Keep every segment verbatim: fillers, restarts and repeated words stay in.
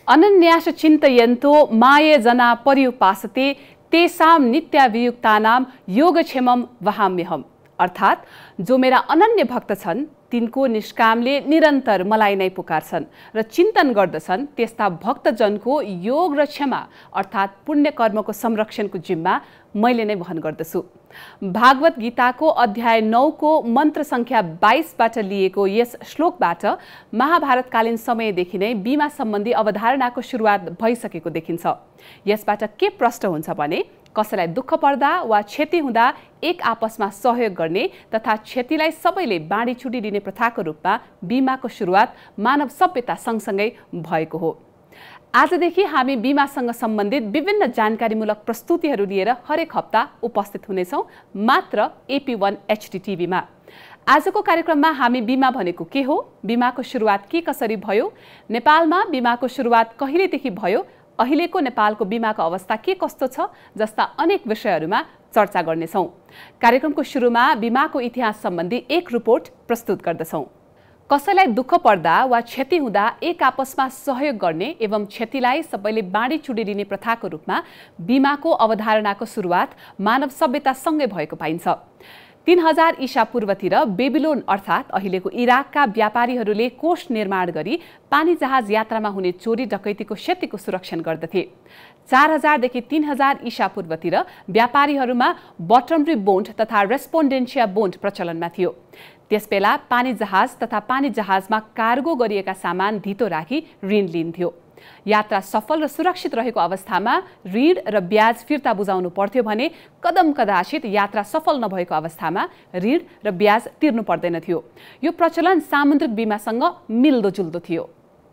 अनन्यास चिन्तयन्तो माये जना पर्युपासते तेषां नित्याभियुक्तानां योगक्षेमं वहाम्यहम्। अर्थात् जो मेरा अनन्य भक्त छन् तिनको निष्कामले निरन्तर मलाई नै पुकार्छन् र चिन्तन गर्दछन् त्यस्ता भक्तजनको योग र क्षमा अर्थात् पुण्य कर्मको संरक्षणको जिम्मा मैले नै वहन गर्दछु। भागवत गीताको अध्याय नौ को मन्त्र संख्या बाइस बाट लिएको यस श्लोकबाट महाभारतकालीन समयदेखि नै बीमा सम्बन्धी अवधारणाको सुरुवात भइसकेको देखिन्छ। यसबाट के प्रश्न हुन्छ भने कसैलाई दुःख पर्दा वा क्षति हुँदा एक आपसमा सहयोग गर्ने तथा क्षतिलाई सबैले बाँडीचुँडी दिने प्रथाको रूपमा बीमाको सुरुवात मानव सभ्यता सँगसँगै भएको हो। आजदेखि हामी बीमासँग सम्बन्धित विभिन्न जानकारीमूलक प्रस्तुतिहरू लिएर हरेक हप्ता उपस्थित हुनेछौँ मात्र एपी वन एचडी टिभीमा। आजको कार्यक्रममा हामी बीमा भनेको के हो, बीमाको सुरुवात के कसरी भयो, नेपालमा बीमाको सुरुवात कहिलेदेखि भयो, अहिलेको नेपालको बीमाको अवस्था के कस्तो छ जस्ता अनेक विषयहरूमा चर्चा गर्नेछौँ। कार्यक्रमको सुरुमा बीमाको इतिहास सम्बन्धी एक रिपोर्ट प्रस्तुत गर्दछौँ। कसैलाई दुःख पर्दा वा क्षति हुँदा एक आपसमा सहयोग गर्ने एवं क्षतिलाई सबैले बाँडीचुँडी दिने प्रथाको रूपमा बीमाको अवधारणाको सुरुवात मानव सभ्यतासँगै भएको पाइन्छ। तीन हजार ईसा पूर्वतिर बेबिलोन अर्थात् अहिलेको इराकका व्यापारीहरूले कोष निर्माण गरी पानी जहाज यात्रामा हुने चोरी डकैतीको क्षतिको सुरक्षण गर्दथे। चार हजारदेखि तीन हजार ईसा पूर्वतिर व्यापारीहरूमा बटमरी बोन्ड तथा रेस्पोन्डेन्सिया बोन्ड प्रचलनमा थियो। त्यसबेला पानी जहाज तथा पानी जहाजमा कार्गो गरिएका सामान धितो राखी ऋण लिन्थ्यो। यात्रा सफल र सुरक्षित रहेको अवस्थामा ऋण र ब्याज फिर्ता बुझाउनु पर्थ्यो भने कदम कदाचित यात्रा सफल नभएको अवस्थामा ऋण र ब्याज तिर्नु पर्दैन थियो। यो प्रचलन सामुद्रिक बीमासँग मिल्दोजुल्दो थियो।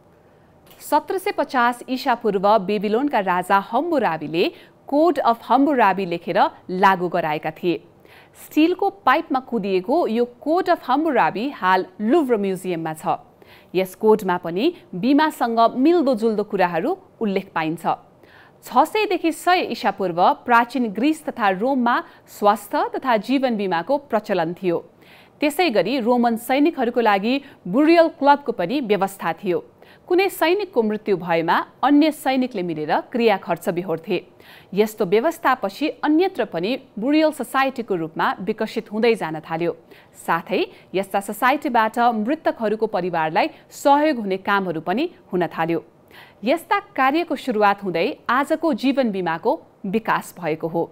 सत्र सय पचास ईसा पूर्व बेबिलोनका राजा हम्मुराबीले कोड अफ हम्मुराबी लेखेर लागू गराएका थिए। स्टिलको पाइपमा कुदिएको यो कोड अफ हम्मुराबी हाल लुभ्र म्युजियममा छ। यस कोडमा पनि बीमासँग मिल्दोजुल्दो कुराहरू उल्लेख पाइन्छ। छ सयदेखि सय ईसा पूर्व प्राचीन ग्रिस तथा रोममा स्वास्थ्य तथा जीवन बीमाको प्रचलन थियो। त्यसै गरी रोमन सैनिकहरूको लागि बुरियल क्लबको पनि व्यवस्था थियो। कुनै सैनिकको मृत्यु भएमा अन्य सैनिकले मिलेर क्रिया खर्च बिहोर्थे। यस्तो व्यवस्थापछि अन्यत्र पनि बुरियल सोसाइटीको रूपमा विकसित हुँदै जान थाल्यो। साथै यस्ता सोसाइटीबाट मृतकहरूको परिवारलाई सहयोग हुने कामहरू पनि हुन थाल्यो। यस्ता कार्यको सुरुवात हुँदै आजको जीवन बीमाको विकास भएको हो।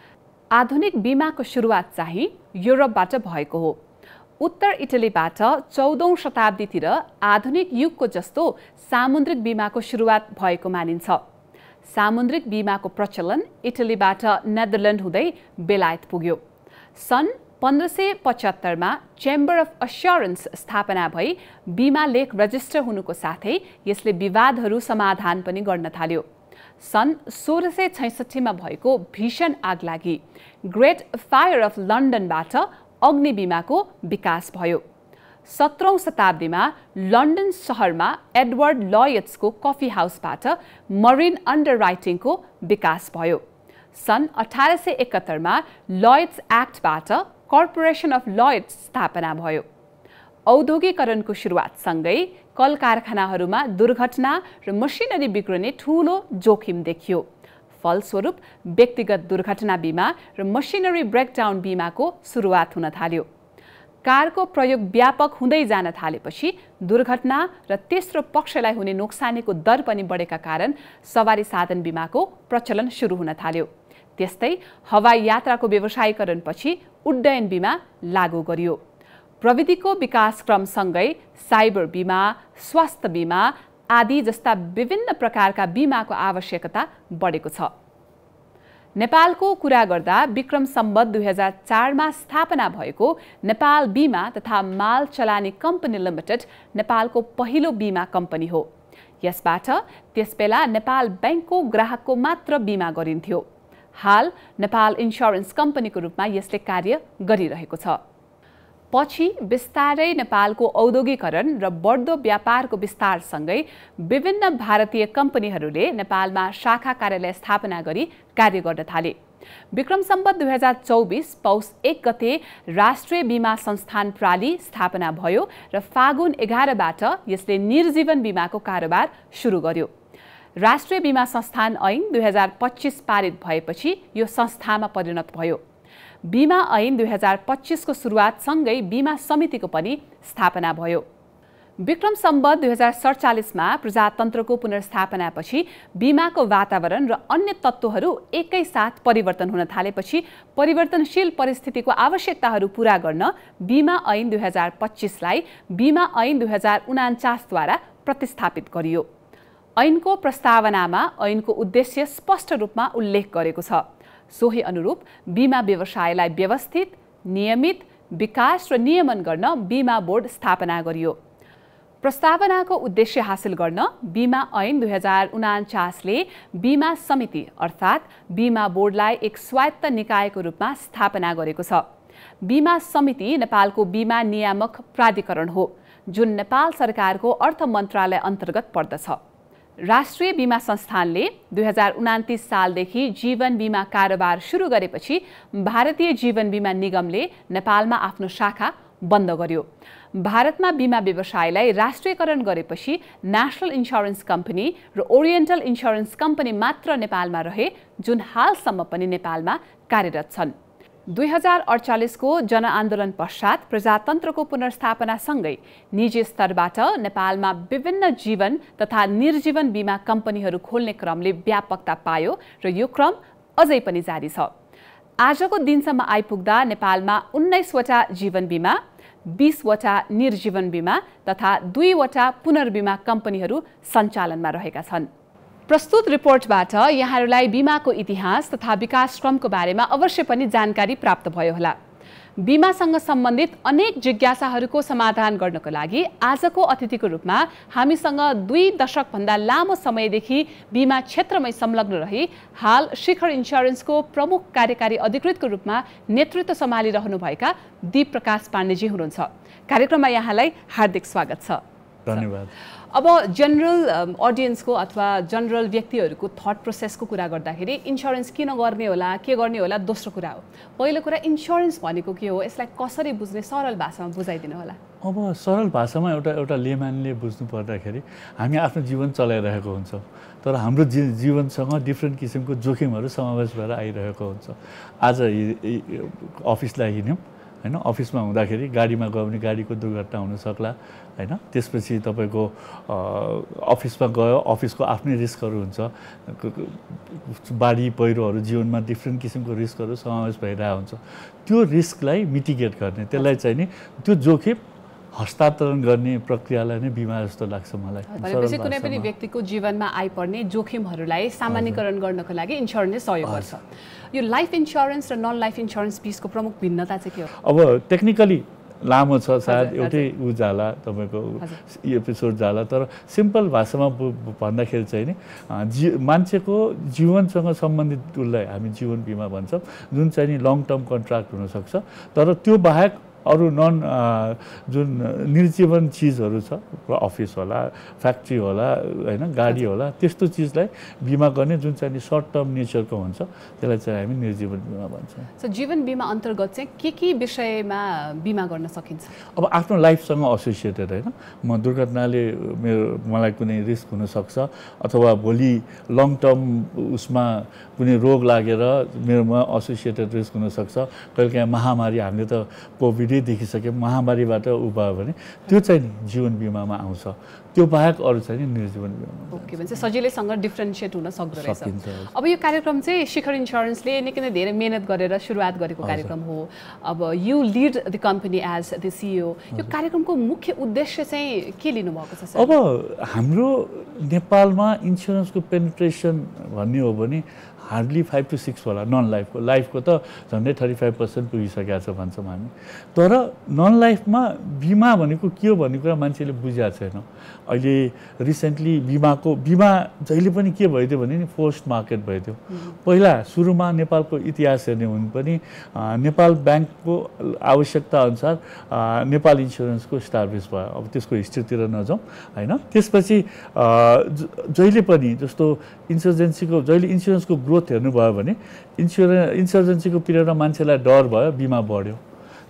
आधुनिक बीमाको सुरुवात चाहिँ युरोपबाट भएको हो। उत्तर इटलीबाट चौधौं शताब्दीतिर आधुनिक युगको जस्तो सामुद्रिक बीमाको सुरुवात भएको मानिन्छ। सामुद्रिक बीमाको प्रचलन इटलीबाट नेदरल्यान्ड हुँदै बेलायत पुग्यो। सन् पन्ध्र सय पचहत्तरमा चेम्बर अफ अस्योरेन्स स्थापना भई बीमा लेख रजिस्टर हुनुको साथै यसले विवादहरू समाधान पनि गर्न थाल्यो। सन् सोह्र सय छैसठीमा भएको भीषण आगलागी ग्रेट फायर अफ लन्डनबाट अग्नि बीमाको विकास भयो। सत्रौं शताब्दीमा लन्डन शहरमा एडवर्ड लॉयड्सको कफी हाउसबाट मरिन अन्डरराइटिङको विकास भयो। सन् अठार सय एकहत्तरमा लॉयड्स एक्टबाट कर्पोरेसन अफ लॉयड्स स्थापना भयो। औद्योगिकरणको सुरुवातसँगै कल कारखानाहरूमा दुर्घटना र मसिनरी बिग्रने ठूलो जोखिम देखियो। फलस्वरूप व्यक्तिगत दुर्घटना बीमा र मसिनरी ब्रेकडाउन बीमाको सुरुवात हुन थाल्यो। कारको प्रयोग व्यापक हुँदै जान थालेपछि दुर्घटना र तेस्रो पक्षलाई हुने नोक्सानीको दर पनि बढेका कारण सवारी साधन बीमाको प्रचलन सुरु हुन थाल्यो। त्यस्तै हवाई यात्राको व्यवसायीकरणपछि उड्डयन बीमा लागू गरियो। प्रविधिको विकासक्रमसँगै साइबर बीमा, स्वास्थ्य बीमा आदि जस्ता विभिन्न प्रकारका बीमाको आवश्यकता बढेको छ। नेपालको कुरा गर्दा विक्रम सम्वत दुई हजार चारमा स्थापना भएको नेपाल बीमा तथा माल चलानी कम्पनी लिमिटेड नेपालको पहिलो बीमा कम्पनी हो। यसबाट त्यसबेला नेपाल बैंकको ग्राहकको मात्र बीमा गरिन्थ्यो। हाल नेपाल इन्स्योरेन्स कम्पनीको रूपमा यसले कार्य गरिरहेको छ। पछि बिस्तारै नेपालको औद्योगिकरण र बढ्दो व्यापारको विस्तारसँगै विभिन्न भारतीय कम्पनीहरूले नेपालमा शाखा कार्यालय स्थापना गरी कार्य गर्न थाले। विक्रम सम्वत दुई हजार चौबिस पौष एक गते राष्ट्रिय बीमा संस्थान प्राली स्थापना भयो र फागुन एघारबाट यसले निर्जीवन बीमाको कारोबार सुरु गर्यो। राष्ट्रिय बीमा संस्थान ऐन दुई हजार पच्चीस पारित भएपछि यो संस्थामा परिणत भयो। बीमा ऐन दुई हजार पच्चीसको सुरुवातसँगै बीमा समितिको पनि स्थापना भयो। विक्रम सम्वत दुई हजार सडचालिसमा प्रजातन्त्रको पुनर्स्थापनापछि बीमाको वातावरण र अन्य तत्त्वहरू एकैसाथ परिवर्तन हुन थालेपछि परिवर्तनशील परिस्थितिको आवश्यकताहरू पूरा गर्न बीमा ऐन दुई हजार पच्चीसलाई बीमा ऐन दुई हजार उनान्चासद्वारा प्रतिस्थापित गरियो। ऐनको प्रस्तावनामा ऐनको उद्देश्य स्पष्ट रूपमा उल्लेख गरेको छ। सोही अनुरूप बीमा व्यवसायलाई व्यवस्थित, नियमित, विकास र नियमन गर्न बीमा बोर्ड स्थापना गरियो। प्रस्तावनाको उद्देश्य हासिल गर्न बीमा ऐन दुई हजार उनान्चासले बीमा समिति अर्थात् बीमा बोर्डलाई एक स्वायत्त निकायको रूपमा स्थापना गरेको छ। बीमा समिति नेपालको बीमा नियामक प्राधिकरण हो, जुन नेपाल सरकारको अर्थ मन्त्रालय अन्तर्गत पर्दछ। राष्ट्रिय बीमा संस्थानले दुई हजार उनान्तीस सालदेखि जीवन बीमा कारोबार सुरु गरेपछि भारतीय जीवन बीमा निगमले नेपालमा आफ्नो शाखा बन्द गर्यो। भारतमा बीमा व्यवसायलाई राष्ट्रियकरण गरेपछि नेशनल इन्स्योरेन्स कम्पनी र ओरिएन्टल इन्स्योरेन्स कम्पनी मात्र नेपालमा रहे, जुन हालसम्म पनि नेपालमा कार्यरत छन्। दुई हजार अडचालिसको जनआन्दोलन पश्चात प्रजातन्त्रको पुनर्स्थापनासँगै निजी स्तरबाट नेपालमा विभिन्न जीवन तथा निर्जीवन बीमा कम्पनीहरू खोल्ने क्रमले व्यापकता पायो र यो क्रम अझै पनि जारी छ। आजको दिनसम्म आइपुग्दा नेपालमा उन्नाइसवटा जीवन बीमा, बीसवटा निर्जीवन बीमा तथा दुईवटा पुनर्बीमा कम्पनीहरू सञ्चालनमा रहेका छन्। प्रस्तुत रिपोर्टबाट यहाँहरूलाई बीमाको इतिहास तथा विकास क्रमको बारेमा अवश्य पनि जानकारी प्राप्त भयो होला। बीमासँग सम्बन्धित अनेक जिज्ञासाहरूको समाधान गर्नको लागि आजको अतिथिको रूपमा हामीसँग दुई दशकभन्दा लामो समयदेखि बीमा क्षेत्रमै संलग्न रही हाल शिखर इन्स्योरेन्सको प्रमुख कार्यकारी अधिकृतको रूपमा नेतृत्व सम्हालिरहनुभएका दी प्रकाश पाण्डेजी हुनुहुन्छ। कार्यक्रममा यहाँलाई हार्दिक स्वागत छ। धन्यवाद। अब जनरल अडियन्सको अथवा जनरल व्यक्तिहरूको थट प्रोसेसको कुरा गर्दाखेरि इन्स्योरेन्स किन गर्ने होला, के गर्ने होला दोस्रो कुरा हो। पहिलो कुरा इन्स्योरेन्स भनेको के हो, यसलाई कसरी बुझ्ने सरल भाषामा बुझाइदिनु होला। अब सरल भाषामा एउटा एउटा लेमानले बुझ्नु पर्दाखेरि हामी आफ्नो जीवन चलाइरहेको हुन्छौँ, तर हाम्रो जी जीवनसँग डिफ्रेन्ट किसिमको जोखिमहरू समावेश भएर आइरहेको हुन्छ। आज अफिसलाई हिँड्यौँ हैन, अफिसमा हुँदाखेरि गाडीमा गयो भने गाडीको दुर्घटना हुन सक्ला हैन, त्यसपछि तपाईँको अफिसमा गयो, अफिसको आफ्नै रिस्कहरू हुन्छ, बाढी पहिरोहरू जीवनमा डिफ्रेन्ट किसिमको रिस्कहरू समावेश भइरहेको हुन्छ। त्यो रिस्कलाई मिटिगेट गर्ने, त्यसलाई चाहिँ नि त्यो जोखिम हस्तान्तरण गर्ने प्रक्रियालाई नै बिमा जस्तो लाग्छ मलाई। भनेपछि कुनै पनि व्यक्तिको जीवनमा आइपर्ने जोखिमहरूलाई सामान्यकरण गर्नको लागि इन्स्योरेन्सले सहयोग गर्छ। यो लाइफ इन्स्योरेन्स र नन लाइफ इन्स्योरेन्स बिचको प्रमुख भिन्नता चाहिँ के हो? अब टेक्निकली लामो छ, सायद एउटै ऊ जाला तपाईँको एपिसोड जाला, तर सिम्पल भाषामा भन्दाखेरि चाहिँ नि जी मान्छेको जीवनसँग सम्बन्धित उसलाई हामी जीवन बिमा भन्छौँ, जुन चाहिँ नि लङ टर्म कन्ट्र्याक्ट हुनसक्छ। तर त्यो बाहेक अरू नन जुन निर्जीवन चिजहरू छ, अफिस होला, फ्याक्ट्री होला हैन, गाडी होला, त्यस्तो चिजलाई बिमा गर्ने जुन चाहिँ सर्ट टर्म नेचरको हुन्छ, त्यसलाई चाहिँ हामी निर्जीवन बिमा भन्छौँ। सो जीवन बिमा अन्तर्गत चाहिँ के के विषयमा बिमा गर्न सकिन्छ? अब आफ्नो लाइफसँग एसोसिएटेड हैन, म दुर्घटनाले मेरो मलाई कुनै रिस्क हुनसक्छ, अथवा भोलि लङ टर्म उसमा कुनै रोग लागेर मेरोमा एसोसिएटेड रिस्क हुनसक्छ। कहिलेकाहीँ महामारी, हामीले त कोभिड देखिसक्यो, महामारीबाट उ भयो भने त्यो चाहिँ नि जीवन बिमामा आउँछ। त्यो बाहेक अरू चाहिँ नि निर्जीवन बिमा। ओके, भने सजिलैसँग डिफ्रेन्सिएट हुन सक्दो रहेछ। अब यो कार्यक्रम चाहिँ शिखर इन्स्योरेन्सले निकै नै धेरै मेहनत गरेर सुरुवात गरेको कार्यक्रम हो। अब you lead the company as the CEO, यो कार्यक्रमको मुख्य उद्देश्य चाहिँ के लिनुभएको छ सर? अब हाम्रो नेपालमा इन्स्योरेन्सको पेनिट्रेसन भन्ने हो भने हार्डली फाइभ टु सिक्स होला। नन लाइफको लाइफको त झन्डै थर्टी फाइभ पर्सेन्ट पुगिसकेको छ भन्छौँ हामी। तर नन लाइफमा बिमा भनेको के हो भन्ने कुरा मान्छेले बुझेको छैन। अहिले रिसेन्टली बिमाको बिमा जहिले पनि के भइदियो भने नि फोर्स्ड मार्केट भइदियो। पहिला सुरुमा नेपालको इतिहास हेर्ने हुन् पनि नेपाल ब्याङ्कको आवश्यकता अनुसार नेपाल इन्स्योरेन्सको इस्टाब्लिस भयो। अब त्यसको हिस्ट्रीतिर नजाउँ होइन। त्यसपछि जहिले पनि जस्तो इन्सर्जेन्सीको जहिले इन्सुरेन्सको ग्रोथ हेर्नुभयो भने इन्सुरेन्स इन्सर्जेन्सीको पिरियडमा मान्छेलाई डर भयो, बिमा बढ्यो।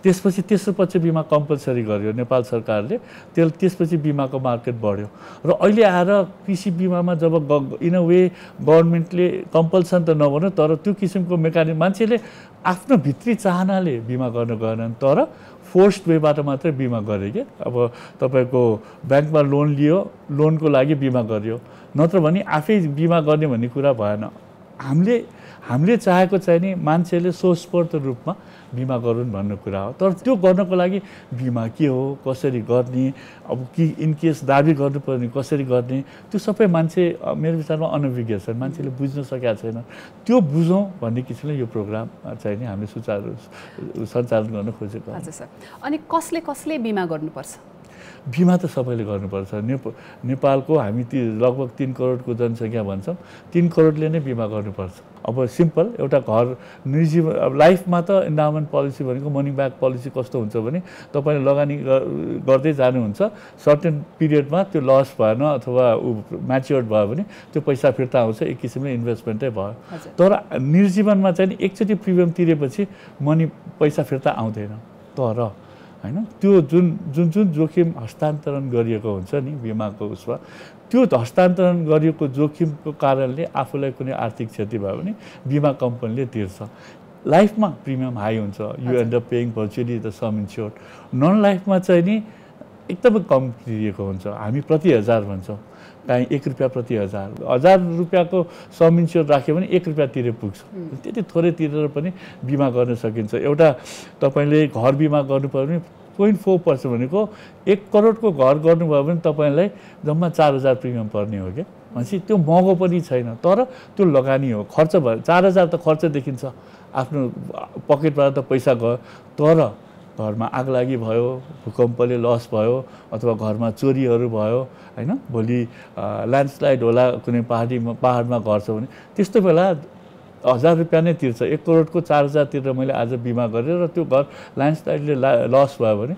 त्यसपछि तेस्रो पछि बिमा कम्पलसरी गर्यो नेपाल सरकारले, त्यस त्यसपछि बिमाको मार्केट बढ्यो र अहिले आएर कृषि बिमामा जब इन अ वे गभर्मेन्टले कम्पलसन त नगर्नु तर त्यो किसिमको मेकानिजम मान्छेले आफ्नो भित्री चाहनाले बिमा गर्न गएनन् तर फोर्स्ड वेबाट मात्रै बिमा गरे के। अब तपाईँको ब्याङ्कमा लोन लियो, लोनको लागि बिमा गरियो, नत्र भने आफै बिमा गर्ने भन्ने कुरा भएन। हामीले हामीले चाहेको चाहिँ नि मान्छेले स्वस्फूर्त रूपमा बिमा गरून् भन्ने कुरा हो। तर त्यो गर्नको लागि बिमा के हो, कसरी गर्ने, अब कि इनकेस दाबी गर्नुपर्ने कसरी गर्ने, त्यो सबै मान्छे मेरो विचारमा अनभिज्ञ छन्, मान्छेले बुझ्न सकेका छैन। त्यो बुझौँ भन्ने किसिमले यो प्रोग्राम चाहिँ नि हामीले सुचारू सञ्चालन गर्न खोजेको। हजुर सर। अनि कसले कसले बिमा गर्नुपर्छ? बिमा त सबैले गर्नुपर्छ। नेप नेपालको हामी ती लगभग तीन करोडको जनसङ्ख्या भन्छौँ, तीन करोडले नै बिमा गर्नुपर्छ। अब सिम्पल एउटा घर निजी अब लाइफमा त इन्डाउमेन्ट पोलिसी भनेको मनी ब्याक पोलिसी कस्तो हुन्छ भने तपाईँले लगानी गर्दै जानुहुन्छ, सर्टेन पिरियडमा त्यो लस भएन अथवा ऊ म्याच्योर्ड भयो भने त्यो पैसा फिर्ता आउँछ, एक किसिमले इन्भेस्टमेन्टै भयो। तर निर्जीवनमा चाहिँ एकचोटि प्रिमियम तिरेपछि मनी पैसा फिर्ता आउँदैन। तर हैन त्यो जुन जुन जुन जोखिम हस्तान्तरण गरिएको हुन्छ नि बिमाको उसमा, त्यो हस्तान्तरण गरिएको जोखिमको कारणले आफूलाई कुनै आर्थिक क्षति भयो भने बिमा कम्पनीले तिर्छ। लाइफमा प्रिमियम हाई हुन्छ, you end up paying virtually the sum insured. Non लाइफमा चाहिँ नि एकदमै कम तिरिएको हुन्छ, हामी प्रति हजार भन्छौँ, काहीँ एक रुपियाँ प्रति हजार। हजार रुपियाँको सम इन्स्योर राख्यो भने एक रुपियाँ तिरे पुग्छ, त्यति थोरै तिरेर पनि बिमा गर्न सकिन्छ। एउटा तपाईँले घर बिमा गर्नुपर्यो भने पोइन्ट फोर पर्सेन्ट भनेको एक करोडको घर गर्नुभयो भने तपाईँलाई जम्मा चार हजार प्रिमियम पर्ने हो क्या। भनेपछि त्यो महँगो पनि छैन तर त्यो लगानी हो, खर्च भयो। चार हजार त खर्च देखिन्छ, आफ्नो पकेटबाट त पैसा गयो, तर घरमा आगलागी भयो, भूकम्पले लस भयो अथवा घरमा चोरीहरू भयो हैन, भोलि ल्यान्डस्लाइड होला कुनै पहाडीमा पहाडमा घर छ भने त्यस्तो बेला हजार रुपियाँ नै तिर्छ। एक करोडको चार हजार तिरेर मैले आज बिमा गरेर र त्यो घर ल्यान्डस्लाइडले लस भयो भने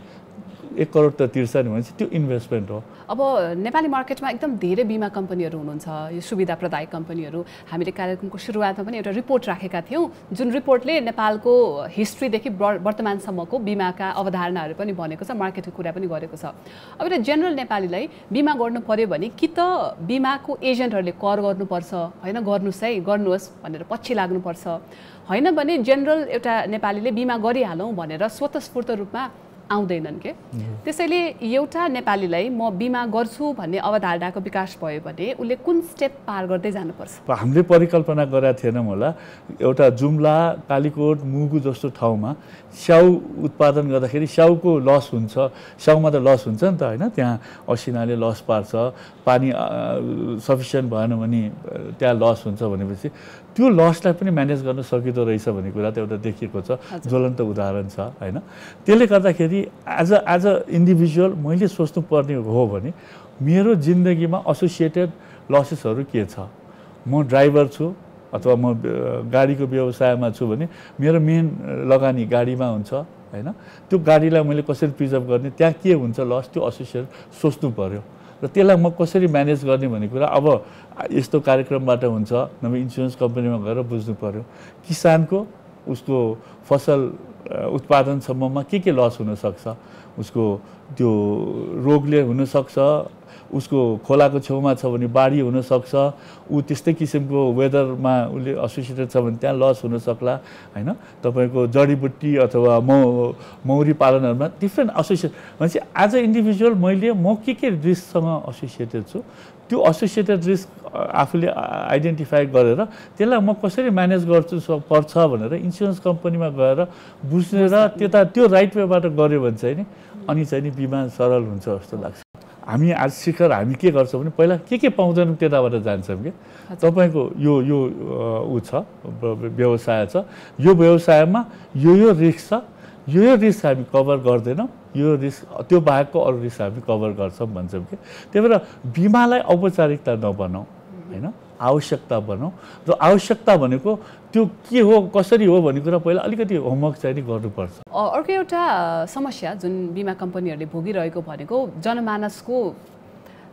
एक करोड त तिर्छ नि, भनेपछि त्यो इन्भेस्टमेन्ट हो। अब नेपाली मार्केटमा एकदम धेरै बिमा कम्पनीहरू हुनुहुन्छ, यो सुविधा प्रदायक कम्पनीहरू। हामीले कार्यक्रमको सुरुवातमा पनि एउटा रिपोर्ट राखेका थियौँ जुन रिपोर्टले नेपालको हिस्ट्रीदेखि वर्तमानसम्मको बिमाका अवधारणाहरू पनि भनेको छ, मार्केटको कुरा पनि गरेको छ। अब एउटा जेनरल नेपालीलाई बिमा गर्नु पर्यो भने कि त बिमाको एजेन्टहरूले कर गर्नुपर्छ, होइन गर्नुहोस् है गर्नुहोस् भनेर पछि लाग्नुपर्छ, होइन भने जेनरल एउटा नेपालीले बिमा गरिहालौँ भनेर स्वतस्फूर्त रूपमा आउँदैनन् के। त्यसैले एउटा नेपालीलाई म बिमा गर्छु भन्ने अवधारणाको विकास भयो भने उसले कुन स्टेप पार गर्दै जानुपर्छ? हामीले परिकल्पना गरेका थिएनौँ होला, एउटा जुम्ला कालीकोट मुगु जस्तो ठाउँमा स्याउ उत्पादन गर्दाखेरि स्याउको लस हुन्छ, स्याउमा त लस हुन्छ नि त होइन, त्यहाँ असिनाले लस पार्छ, पानी सफिसियन्ट भएन भने त्यहाँ लस हुन्छ भनेपछि त्यो लसलाई पनि म्यानेज गर्न सकिँदो रहेछ भन्ने कुरा त एउटा देखिएको छ, ज्वलन्त उदाहरण छ होइन। त्यसले गर्दाखेरि as a as a individual मैले सोच्नुपर्ने हो भने मेरो जिन्दगीमा एसोसिएटेड लसेसहरू के छ। म ड्राइभर छु अथवा म गाडीको व्यवसायमा छु भने मेरो मेन लगानी गाडीमा हुन्छ होइन, त्यो गाडीलाई मैले कसरी प्रिजर्भ गर्ने, त्यहाँ के हुन्छ लस, त्यो एसोसिएट सोच्नु पर्यो र त्यसलाई म कसरी म्यानेज गर्ने भन्ने कुरा अब यस्तो कार्यक्रमबाट हुन्छ, नभए इन्सुरेन्स कम्पनीमा गएर बुझ्नु पर्यो। किसानको उसको फसल उत्पादनसम्ममा के के लस हुनसक्छ, उसको त्यो रोगले हुनसक्छ, उसको खोलाको छेउमा छ भने बाढी हुनसक्छ, ऊ त्यस्तै किसिमको वेदरमा उसले एसोसिएटेड छ भने त्यहाँ लस हुनसक्ला होइन। तपाईँको जडीबुट्टी अथवा मौ मौरी पालनहरूमा डिफ्रेन्ट एसोसिएट भनेपछि एज अ इन्डिभिजुअल मैले म के के रिस्कसँग एसोसिएटेड छु, त्यो एसोसिएटेड रिस्क आफूले आइडेन्टिफाई गरेर त्यसलाई म कसरी म्यानेज गर्छु पर्छ भनेर इन्सुरेन्स कम्पनीमा गएर बुझेर त्यता त्यो राइट वेबाट गऱ्यो भने चाहिँ नि अनि चाहिँ नि बिमा सरल हुन्छ जस्तो लाग्छ। हामी आज शिखर हामी के गर्छौँ भने पहिला के के पाउँदैनौँ त्यताबाट जान्छौँ कि तपाईँको यो यो ऊ छ व्यवसाय छ, यो व्यवसायमा यो यो रिस्क छ, यो यो रिस्क हामी कभर गर्दैनौँ, यो रिस्क त्यो बाहेकको अरू रिस्क हामी कभर गर्छौँ भन्छौँ कि। त्यही भएर बिमालाई औपचारिकता नबनाऊ होइन, आवश्यकता बनाऊ र आवश्यकता भनेको त्यो के हो कसरी हो भन्ने कुरा पहिला अलिकति होमवर्क चाहिँ नि गर्नुपर्छ। अर्को एउटा समस्या जुन बिमा कम्पनीहरूले भोगिरहेको भनेको जनमानसको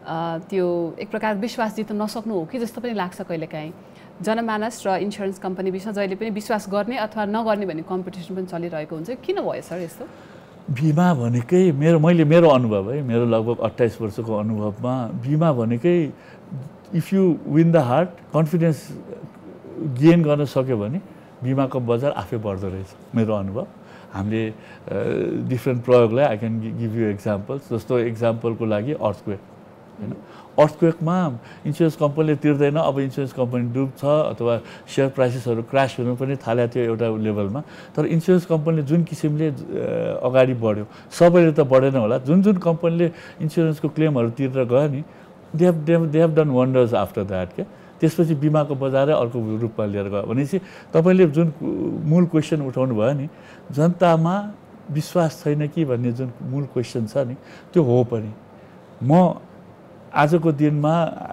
त्यो एक प्रकार विश्वास जित्न नसक्नु हो कि जस्तो पनि लाग्छ कहिलेकाहीँ। जनमानस र इन्सुरेन्स कम्पनी बिचमा जहिले पनि विश्वास गर्ने अथवा नगर्ने भन्ने कम्पिटिसन पनि चलिरहेको हुन्छ। किन भयो सर यस्तो? बिमा भनेकै मेरो मैले मेरो अनुभव है, मेरो लगभग अट्ठाइस वर्षको अनुभवमा बिमा भनेकै if you win the heart, confidence gain गर्न सक्यो भने बिमाको बजार आफै बढ्दो रहेछ मेरो अनुभव। हामीले डिफ्रेन्ट प्रयोगलाई I can give you examples. जस्तो एक्जाम्पलको लागि अर्थक्वेक होइन, अर्थक्वेकमा इन्सुरेन्स कम्पनीले तिर्दैन, अब इन्सुरेन्स कम्पनी डुब्छ अथवा सेयर प्राइसेसहरू क्रास हुनु पनि थाल्यो थियो एउटा लेभलमा। तर इन्सुरेन्स कम्पनीले जुन किसिमले अगाडि बढ्यो, सबैले त बढेन होला, जुन जुन कम्पनीले इन्सुरेन्सको क्लेमहरू तिरेर गयो नि, they have they have done wonders after that क्या। त्यसपछि बिमाको बजारै अर्को रूपमा लिएर गयो भनेपछि तपाईँले जुन मूल क्वेसन उठाउनु भयो नि, जनतामा विश्वास छैन कि भन्ने जुन मूल क्वेसन छ नि, त्यो हो पनि। म आजको दिनमा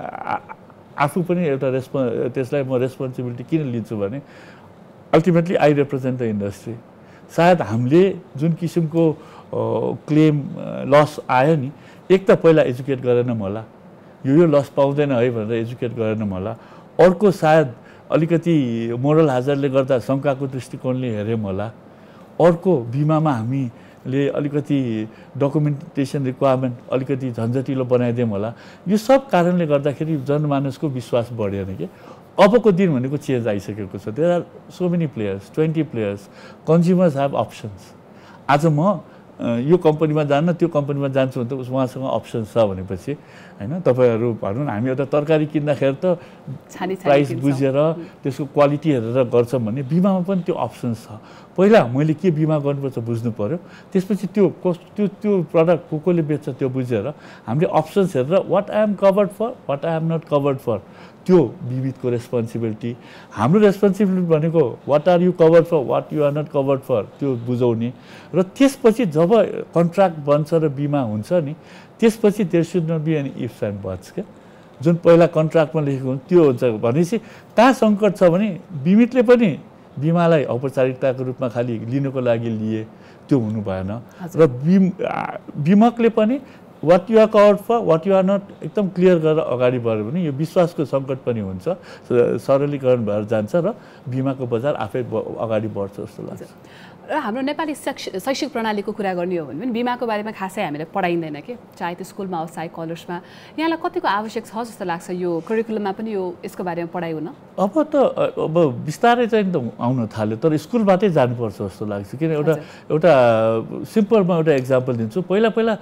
आफू पनि एउटा रेस्पो त्यसलाई म रेस्पोन्सिबिलिटी किन लिन्छु भने ultimately I represent the industry. सायद हामीले जुन किसिमको क्लेम लस आयो नि, एक त पहिला एजुकेट गरेनौँ होला, यो यो लस पाउँदैन है भनेर एजुकेट गरेनौँ होला। अर्को सायद अलिकति मोरल हाजरले गर्दा शङ्काको दृष्टिकोणले हेऱ्यौँ होला। अर्को बिमामा हामीले अलिकति डकुमेन्टेसन रिक्वायरमेन्ट अलिकति झन्झटिलो बनाइदियौँ होला। यो सब कारणले गर्दाखेरि जनमानसको विश्वास बढेन कि। अबको दिन भनेको चेन्ज आइसकेको छ। There are so many players, twenty players, consumers have options. आज म यो कम्पनीमा जान्न त्यो कम्पनीमा जान्छु भने त उहाँसँग अप्सन छ भनेपछि होइन, तपाईँहरू भनौँ न हामी एउटा तरकारी किन्दाखेरि त प्राइस बुझेर त्यसको क्वालिटी हेरेर गर्छौँ भने बिमामा पनि त्यो अप्सन्स छ। पहिला मैले के बिमा गर्नुपर्छ बुझ्नु पऱ्यो, त्यसपछि त्यो त्यो त्यो प्रडक्ट को कोले बेच्छ त्यो बुझेर हामीले अप्सन्स हेरेर what I am covered for, what I am not covered for, त्यो बिमितको रेस्पोन्सिबिलिटी। हाम्रो रेस्पोन्सिबिलिटी भनेको what are you covered for, what you are not covered for, त्यो बुझाउने। र त्यसपछि जब कन्ट्र्याक्ट बन्छ र बिमा हुन्छ नि, त्यसपछि there should not be any ifs and buts क्या। जुन पहिला कन्ट्र्याक्टमा लेखेको हुन्छ त्यो हुन्छ भनेपछि कहाँ सङ्कट छ भने बिमितले पनि बिमालाई औपचारिकताको रूपमा खालि लिनुको लागि लिए, त्यो हुनु भएन। र बिम बिमकले पनि what you are covered for, what you are not एकदम क्लियर गरेर अगाडि बढ्यो भने यो विश्वासको सङ्कट पनि हुन्छ, सरलीकरण भएर जान्छ र बिमाको बजार आफै अगाडि बढ्छ जस्तो लाग्छ। र हाम्रो नेपाली शैक्षिक प्रणालीको कुरा गर्ने हो भने पनि बिमाको बारेमा खासै हामीलाई पढाइँदैन कि, चाहे त्यो स्कुलमा होस् चाहे कलेजमा। यहाँलाई कतिको आवश्यक छ जस्तो लाग्छ यो करिकुलममा पनि यो यसको बारेमा पढाइ हुन? अब त अब बिस्तारै चाहिँ त आउन थाल्यो, तर स्कुलबाटै जानुपर्छ जस्तो लाग्छ। किन एउटा एउटा सिम्पल म एउटा इक्जाम्पल दिन्छु। पहिला पहिला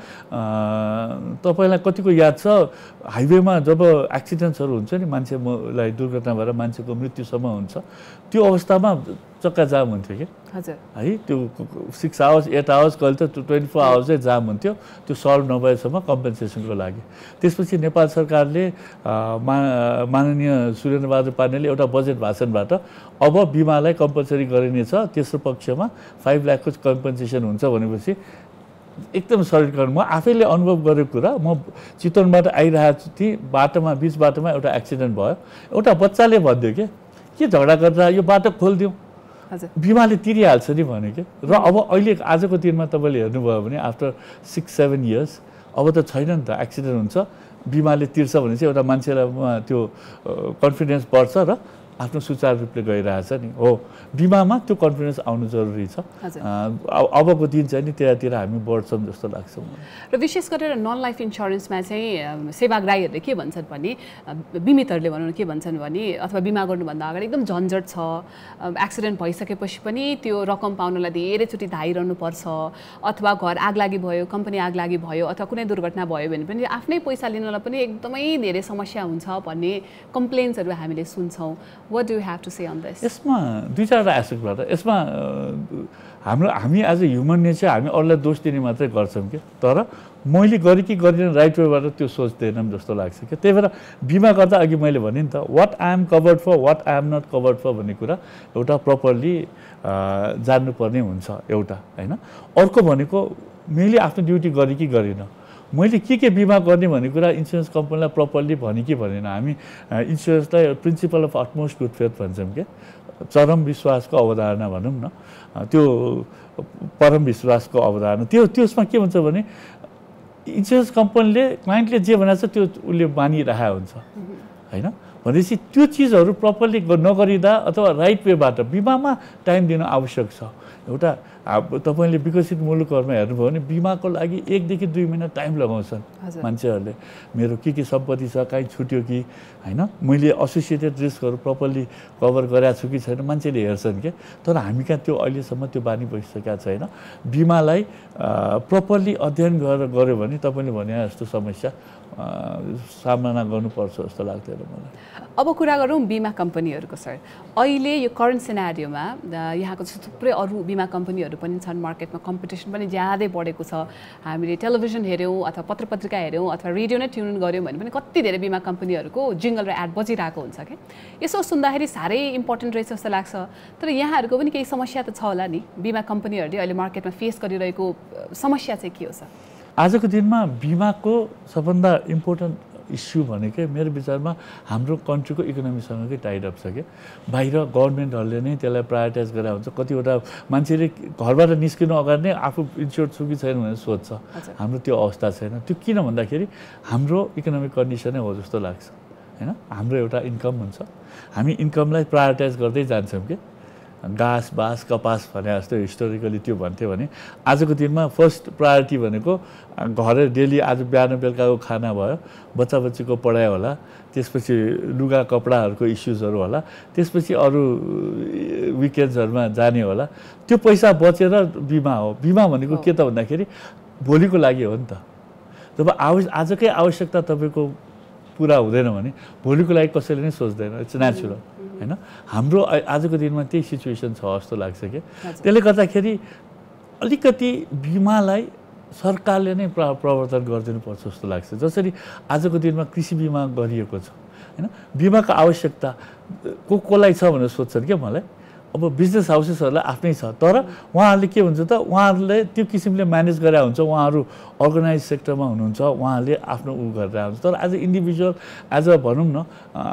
तपाईँलाई कतिको याद छ, हाइवेमा जब एक्सिडेन्ट्सहरू हुन्छ नि, मान्छेलाई दुर्घटना भएर मान्छेको मृत्युसम्म हुन्छ, त्यो अवस्थामा चक्का जाम हुन्थ्यो कि हजुर है। त्यो सिक्स आवर्स एट आवर्स कहिले त ट्वेन्टी फोर आवर्सै जाम हुन्थ्यो, त्यो सल्भ नभएसम्म कम्पेन्सेसनको लागि। त्यसपछि नेपाल सरकारले मा माननीय सुरेन्द्रबहादुर पाण्डेले एउटा बजेट भाषणबाट अब बिमालाई कम्पलसरी गरिनेछ, तेस्रो पक्षमा फाइभ लाखको कम्पेन्सेसन हुन्छ भनेपछि एकदम सरलीकरण। म आफैले अनुभव गरेको कुरा, म चितवनबाट आइरहेको थिएँ, बाटोमा बिच बाटोमा एउटा एक्सिडेन्ट भयो। एउटा बच्चाले भनिदियो कि के झगडा गरेर यो बाटो खोलिदिउँ, बिमाले तिरिहाल्छ नि भन्यो कि। र अब अहिले आजको दिनमा तपाईँले हेर्नुभयो भने आफ्टर सिक्स सेभेन इयर्स अब त छैन नि त, एक्सिडेन्ट हुन्छ बिमाले तिर्छ भने चाहिँ एउटा मान्छेलाई त्यो कन्फिडेन्स बढ्छ र आफ्नो सुचारू रूपले गइरहेछ नि। हो, बिमामा त्यो कन्फिडेन्स आउनु जरुरी छ। अबको दिन चाहिँ नि त्यतातिर हामी बढ्छौँ जस्तो लाग्छ मलाई। र विशेष गरेर नन लाइफ इन्सुरेन्समा चाहिँ सेवाग्राहीहरूले के भन्छन् भने, बिमितहरूले भनौँ के भन्छन् भने, अथवा बिमा गर्नुभन्दा अगाडि एकदम झन्झट छ, एक्सिडेन्ट भइसकेपछि पनि त्यो रकम पाउनलाई धेरैचोटि धाइरहनु पर्छ, अथवा घर आगलागी भयो, कम्पनी आगलागी भयो, अथवा कुनै दुर्घटना भयो भने पनि आफ्नै पैसा लिनलाई पनि एकदमै धेरै समस्या हुन्छ भन्ने कम्प्लेन्ट्सहरू हामीले सुन्छौँ। What do you have to say on this? यसमा दुई चारवटा एस्पेक्टबाट यसमा हाम्रो हामी एज अ ह्युमन नेचर हामी अरूलाई दोष दिने मात्रै गर्छौँ कि, तर मैले गरेँ कि गरिनँ राइट वेबाट त्यो सोच्दैनौँ जस्तो लाग्छ कि। त्यही भएर बिमा गर्दा अघि मैले भनेँ नि त, what I am covered for, what I am not covered for भन्ने कुरा एउटा प्रपरली जान्नुपर्ने हुन्छ एउटा होइन। अर्को भनेको मैले आफ्नो ड्युटी गरेँ कि गरिनँ, मैले के के बिमा गर्ने भन्ने कुरा इन्सुरेन्स कम्पनीलाई प्रपरली भने कि भनेन। हामी इन्सुरेन्सलाई principle of utmost good faith भन्छौँ क्या, चरम विश्वासको अवधारणा भनौँ न, त्यो परम विश्वासको अवधारणा। त्यो त्यसमा के हुन्छ भने इन्सुरेन्स कम्पनीले क्लाइन्टले जे भनेको छ त्यो उसले मानिरहेको हुन्छ होइन भनेपछि त्यो चिजहरू प्रपरली नगरिँदा अथवा राइट वेबाट बिमामा टाइम दिन आवश्यक छ एउटा तपाईँले विकसित मुलुकहरूमा हेर्नुभयो भने बिमाको लागि एकदेखि दुई महिना टाइम लगाउँछन् मान्छेहरूले मेरो के के सम्पत्ति छ कहीँ छुट्यो कि होइन मैले एसोसिएटेड रिस्कहरू प्रपरली कभर गरेको छु कि छैन मान्छेले हेर्छन् के तर हामी कहाँ त्यो अहिलेसम्म त्यो बानी भइसकेको छैन बिमालाई प्रपरली अध्ययन गरेर गऱ्यो भने तपाईँले भने जस्तो समस्या सामना गर्नुपर्छ जस्तो लाग्दैन मलाई अब कुरा गरौँ बिमा कम्पनीहरूको सर अहिले यो करेन्ट सिनारियोमा यहाँको जस्तो थुप्रै अरू बिमा कम्पनीहरू पनि छन् मार्केटमा कम्पिटिसन पनि ज्यादै बढेको छ हामीले टेलिभिजन हेऱ्यौँ अथवा पत्र पत्रिका हेऱ्यौँ अथवा रेडियो नै ट्युन गऱ्यौँ भने पनि कति धेरै बिमा कम्पनीहरूको जिङ्गल र एड बजिरहेको हुन्छ कि यसो सुन्दाखेरि साह्रै इम्पोर्टेन्ट रहेछ जस्तो लाग्छ तर यहाँहरूको पनि केही समस्या त छ होला नि बिमा कम्पनीहरूले अहिले मार्केटमा फेस गरिरहेको समस्या चाहिँ के हो सर आजको दिनमा बिमाको सबभन्दा इम्पोर्टेन्ट इस्यु भनेकै मेरो विचारमा हाम्रो कन्ट्रीको इकोनोमीसँगै टाइड अप छ क्या बाहिर गभर्मेन्टहरूले नै त्यसलाई प्रायोरिटाइज गरेर हुन्छ कतिवटा मान्छेले घरबाट निस्किनु अगाडि नै आफू इन्स्योर्ड छु कि छैन भनेर सोध्छ हाम्रो त्यो अवस्था छैन त्यो किन भन्दाखेरि हाम्रो इकोनोमिक कन्डिसनै हो जस्तो लाग्छ होइन हाम्रो एउटा इन्कम हुन्छ हामी इन्कमलाई प्रायोरिटाइज गर्दै जान्छौँ कि घाँस बाँस कपास भने जस्तो हिस्टोरिकली त्यो भन्थ्यो भने आजको दिनमा फर्स्ट प्रायोरिटी भनेको घर डेली आज बिहान बेलुकाको खाना भयो बच्चा बच्चीको पढाइ होला त्यसपछि लुगा कपडाहरूको इस्युजहरू होला त्यसपछि अरू विकेन्ड्सहरूमा जाने होला त्यो पैसा बचेर बिमा हो बिमा भनेको के त भन्दाखेरि भोलिको लागि हो नि त जब आवश्यक आजकै आवश्यकता तपाईँको पुरा हुँदैन भने भोलिको लागि कसैले नै सोच्दैन इट्स नेचुरल होइन हाम्रो आजको दिनमा त्यही सिचुएसन छ जस्तो लाग्छ कि त्यसले गर्दाखेरि अलिकति बिमालाई सरकारले नै प्र प्रवर्तन गरिदिनुपर्छ जस्तो लाग्छ जसरी आजको दिनमा कृषि बिमा गरिएको छ होइन बिमाको आवश्यकता को कसलाई छ भनेर सोध्छन् क्या मलाई अब बिजनेस हाउसेसहरूलाई आफ्नै छ तर उहाँहरूले के हुन्छ त उहाँहरूले त्यो किसिमले म्यानेज गरेर हुन्छ उहाँहरू अर्गनाइज सेक्टरमा हुनुहुन्छ उहाँहरूले आफ्नो उ गरेर हुन्छ तर as a individual as a भनौँ न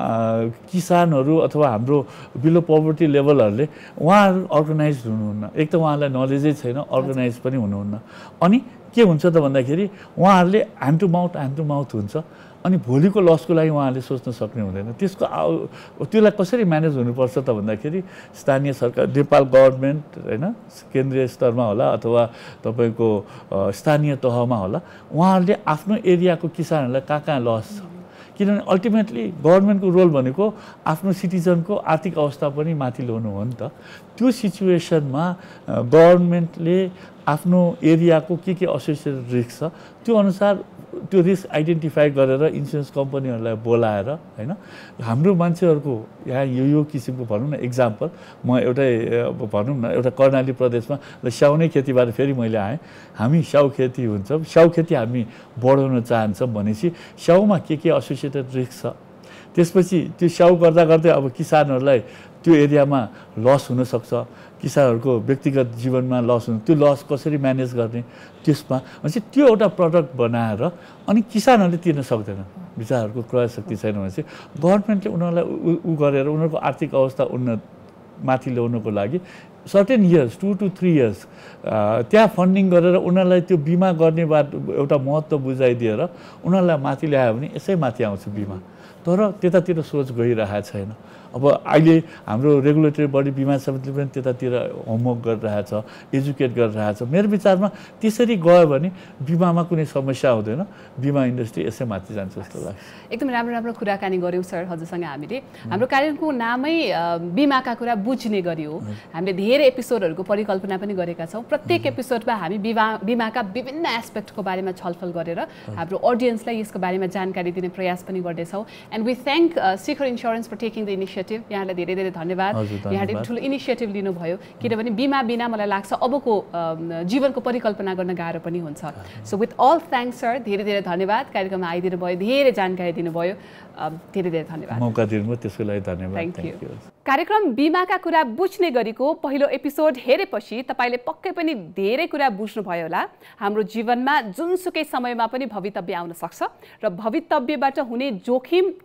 किसानहरू अथवा हाम्रो बिलो पोभर्टी लेभलहरूले उहाँहरू अर्गनाइज हुनुहुन्न एक त उहाँहरूलाई नलेजै छैन अर्गनाइज पनि हुनुहुन्न अनि के हुन्छ त भन्दाखेरि उहाँहरूले hand to mouth hand to mouth हुन्छ अनि भोलिको लसको लागि उहाँहरूले सोच्न सक्ने हुँदैन त्यसको त्यसलाई कसरी म्यानेज हुनुपर्छ त भन्दाखेरि स्थानीय सरकार नेपाल गभर्मेन्ट होइन केन्द्रीय स्तरमा होला अथवा तपाईँको स्थानीय तहमा होला उहाँहरूले आफ्नो एरियाको किसानहरूलाई कहाँ कहाँ लस छ किनभने अल्टिमेटली गभर्मेन्टको रोल भनेको आफ्नो सिटिजनको आर्थिक अवस्था पनि माथि ल्याउनु हो नि त त्यो सिचुएसनमा गभर्मेन्टले आफ्नो एरियाको के के एसोसिएटेड रिस्क छ त्यो अनुसार त्यो रिस्क आइडेन्टिफाई गरेर इन्सुरेन्स कम्पनीहरूलाई बोलाएर होइन हाम्रो मान्छेहरूको यहाँ यो यो किसिमको भनौँ न इक्जाम्पल म एउटै भनौँ न एउटा कर्णाली प्रदेशमा स्याउ नै खेतीबाट फेरि मैले आएँ हामी स्याउ खेती हुन्छ स्याउ खेती हामी बढाउन चाहन्छौँ भनेपछि स्याउमा के के एसोसिएटेड रिस्क छ त्यसपछि त्यो स्याउ गर्दा गर्दै अब किसानहरूलाई त्यो एरियामा लस हुनसक्छ किसानहरूको व्यक्तिगत जीवनमा लस हुन्छ त्यो लस कसरी म्यानेज गर्ने त्यसमा भनेपछि त्यो एउटा प्रडक्ट बनाएर अनि किसानहरूले तिर्न सक्दैन बिचराहरूको क्रय शक्ति छैन भनेपछि गभर्मेन्टले उनीहरूलाई उ गरेर उनीहरूको आर्थिक अवस्था उन्नत माथि ल्याउनको लागि certain years to to three years त्यहाँ फन्डिङ गरेर उनीहरूलाई त्यो बिमा गर्ने बात एउटा महत्त्व बुझाइदिएर उनीहरूलाई माथि ल्यायो भने यसै माथि आउँछ बिमा तर त्यतातिर सोच गइरहेको छैन अब अहिले हाम्रो रेगुलेटरी बडी बिमा समितिले पनि त्यतातिर होमवर्क गरिरहेछ एजुकेट गरिरहेछ मेरो विचारमा त्यसरी गयो भने बिमामा कुनै समस्या हुँदैन बिमा इन्डस्ट्री यसै माथि जान्छ जस्तो लाग्छ एकदम राम्रो राम्रो कुराकानी गऱ्यौँ सर हजुरसँग हामीले हाम्रो कार्यक्रमको नामै बिमाका कुरा बुझ्ने गरी हो हामीले धेरै एपिसोडहरूको परिकल्पना पनि गरेका छौँ प्रत्येक एपिसोडमा हामी बिमा बिमाका विभिन्न एस्पेक्टको बारेमा छलफल गरेर हाम्रो अडियन्सलाई यसको बारेमा जानकारी दिने प्रयास पनि गर्दैछौँ and we thank Shikhar Insurance for taking the initiative यहाँलाई धेरै धेरै धन्यवाद यहाँले ठुलो इनिसिएटिभ लिनुभयो किनभने बिमा बिना मलाई लाग्छ अबको जीवनको परिकल्पना गर्न गाह्रो पनि हुन्छ so with all thanks sir धेरै धेरै धन्यवाद कार्यक्रममा आइदिनु भयो धेरै जानकारी दिनुभयो धेरै धेरै धन्यवाद मौका दिनुभयो त्यसको लागि धन्यवाद थ्याङ्क यू कार्यक्रम बिमाका कुरा बुझ्ने गरीको पहिलो एपिसोड हेरेपछि तपाईँले पक्कै पनि धेरै कुरा बुझ्नुभयो होला हाम्रो जीवनमा जुनसुकै समयमा पनि भवितव्य आउन सक्छ र भवितव्यबाट हुने जोखिम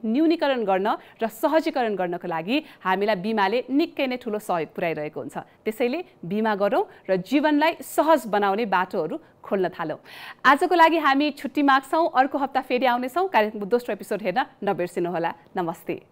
न्यूनीकरण गर्न र सहजीकरण गर्नको लागि हामीलाई बीमाले निकै नै ठुलो सहयोग पुर्याइरहेको हुन्छ। त्यसैले बीमा गरौँ र जीवनलाई सहज बनाउने बाटोहरू खोल्न थालौँ। आजको लागि हामी छुट्टी माग्छौँ। अर्को हप्ता फेरि आउनेछौँ। कार्यक्रमको दोस्रो एपिसोड हेर्न नबिर्सिनुहोला। नमस्ते।